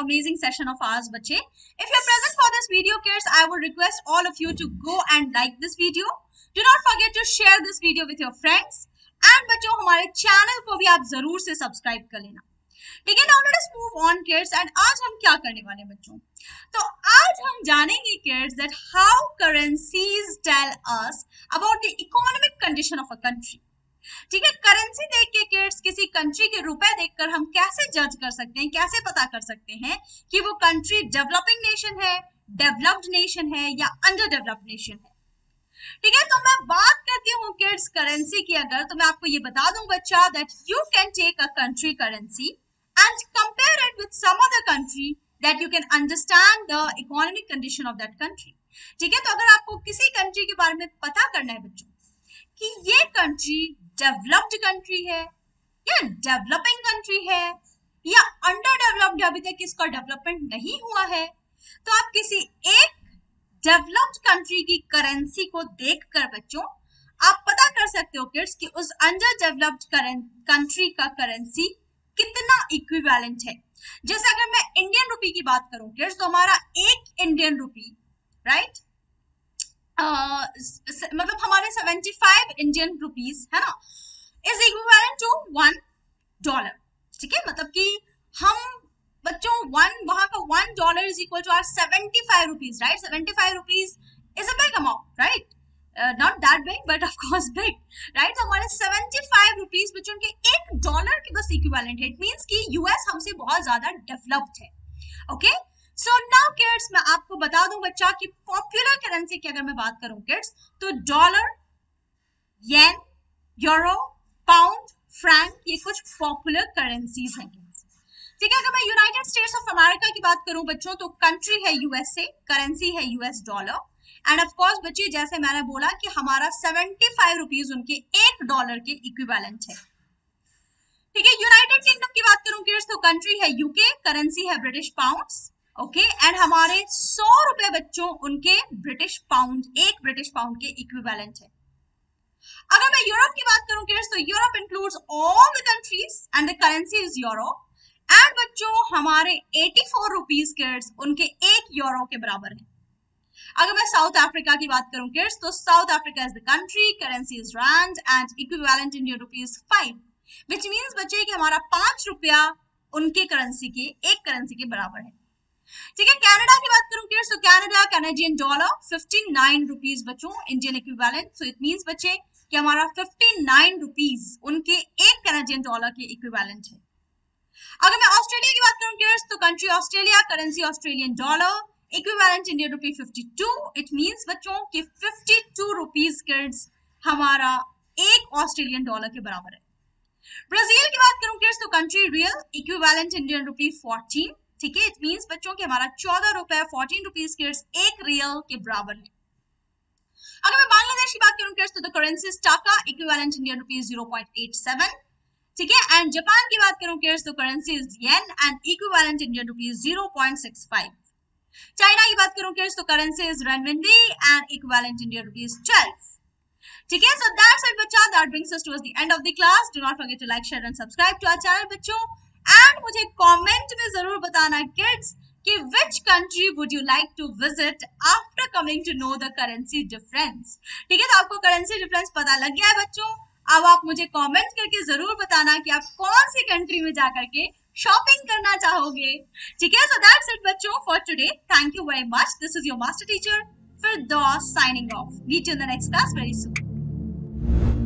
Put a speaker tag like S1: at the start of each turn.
S1: amazing session of ours, बच्चे. If you're present for this video, kids, I would request all of you to go and like this video. Do not forget to share this video with your friends. And बच्चों हमारे channel को भी आप जरूर से subscribe कर लेना. ठीक है. Now let us move on, kids. And आज हम क्या करने वाले हैं बच्चों? तो आज हम जानेंगे kids that how currencies tell us about the economic condition of a country. ठीक है. करेंसी देख के किड्स किसी कंट्री के रुपए देखकर हम कैसे जज कर सकते हैं, कैसे पता कर सकते हैं कि वो कंट्री डेवलपिंग नेशन है, डेवलप्ड नेशन है या अंडर डेवलप्ड नेशन है. ठीक है. तो मैं बात करती हूँ किड्स करेंसी की. अगर तो मैं आपको ये बता दूं बच्चा that you can take a country currency and compare it with some other country that you can understand the economic condition of that country. ठीक है. तो अगर आपको किसी कंट्री के बारे में पता करना है बच्चों कि ये कंट्री डेवलप्ड कंट्री है या डेवलपिंग कंट्री है या अंडर डेवलप्ड, अभी तक इसका डेवलपमेंट नहीं हुआ है, तो आप किसी एक डेवलप्ड कंट्री की करेंसी को देखकर बच्चों आप पता कर सकते हो किड्स कि उस अंडर डेवलप्ड कंट्री का करेंसी कितना इक्विवेलेंट है. जैसे अगर मैं इंडियन रुपी की बात करूं किड्स, तो हमारा एक इंडियन रुपी राइट मतलब हमारे 75 इंडियन रुपीस है ना इज इक्विवेलेंट टू $1. ठीक है. मतलब कि हम बच्चों वहां का $1 is equal to our 75 rupees right. 75 rupees is a big amount right. Not that big but of course big right. तो हमारे 75 रुपीज बच्चों के $1 के बस इक्विवेलेंट है. इट मींस कि यूएस हमसे बहुत ज्यादा डेवलप्ड है. ओके. सो नाउ किड्स मैं आपको बता दूं बच्चा कि पॉपुलर करेंसी की अगर मैं बात करूं किड्स तो dollar, yen, euro, pound, franc ये कुछ पॉपुलर करेंसीज हैं. ठीक है. अगर मैं यूनाइटेड स्टेट्स ऑफ अमेरिका की बात करूं बच्चों तो कंट्री है यूएसए, करेंसी है US dollar and of course बच्चे जैसे मैंने बोला कि हमारा 75 रुपीज उनके $1 के इक्विवेलेंट है. ठीक है. यूनाइटेड किंगडम की बात करूं किड्स तो कंट्री है यूके, करेंसी है ब्रिटिश पाउंड्स. ओके. एंड हमारे 100 रुपए बच्चों उनके ब्रिटिश पाउंड, एक ब्रिटिश पाउंड के इक्विवेलेंट है. अगर मैं यूरोप की बात करूं किड्स तो Europe includes all the countries and the currency is euro and बच्चों हमारे 84 रुपीज किड्स उनके €1 के बराबर है. अगर मैं साउथ अफ्रीका की बात करूं किड्स तो South Africa is the country, currency is rand and equivalent Indian rupees 5 which means बच्चे कि हमारा ₹5 उनके करेंसी के एक करेंसी के बराबर है. ठीक है. कनाडा की बात करूं किड्स तो कनाडा कैनेडियन डॉलर 59 रुपीज बच्चों Indian equivalent. So it means बच्चे कि हमारा 59 रुपीज उनके एक कैनेडियन डॉलर के इक्विवेलेंट है. अगर मैं ऑस्ट्रेलिया की बात करूं किड्स तो country Australia, currency Australian dollar, equivalent Indian rupee 52. It means बच्चों कि 52 रुपीज किड्स हमारा एक ऑस्ट्रेलियन डॉलर के बराबर है. ब्राजील की बात करूं किड्स तो country real, equivalent Indian rupee 14. ठीक है. इट मींस बच्चों कि हमारा ₹14 14 रुपीज किड्स एक रियल के बराबर है. अगर मैं बांग्लादेश की बात करूं किड्स तो the currency is taka, equivalent Indian rupee 0.87. ठीक है. एंड जापान की बात करूं किड्स तो currency is yen and equivalent Indian rupee 0.65. China की बात करूं किड्स तो currency is renminbi and equivalent Indian rupee 12. ठीक है. सो दैट्स इट बच्चा. That brings us towards the end of the class. Do not forget to like, share and subscribe to our channel बच्चों. And मुझे comment में जरूर बताना kids कि which country would you like to visit after coming to know the currency difference. ठीक है. तो आपको करेंसी डिफरेंस पता लग गया है बच्चों. अब आप मुझे कमेंट करके जरूर बताना कि आप कौन सी कंट्री में जाकर के शॉपिंग करना चाहोगे. ठीक है. सो दैट्स इट बच्चों for today. Thank you very much. This is your master teacher Firdaus signing off. Meet you in the next class very soon.